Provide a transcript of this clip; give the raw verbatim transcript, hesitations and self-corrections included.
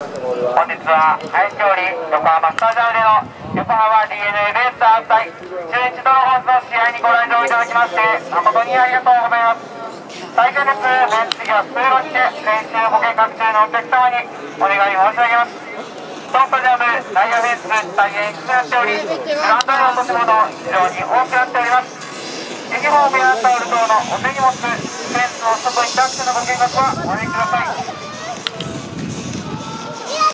本日は愛知より横浜スタジアムでの横浜 ディーエヌエー ベイスターズ対中日ドラゴンズの試合にご来場いただきまして誠にありがとうございます。大会別ベンチがスペーロして練習ご見学中のお客様にお願い申し上げます。当スタジアム内野フェンス大変きつくなっており、グラウンドへの落とし物非常に多くなっております。ユニフォームやタオル等のお手荷物、フェンスの外にタッチのご見学はお願いください。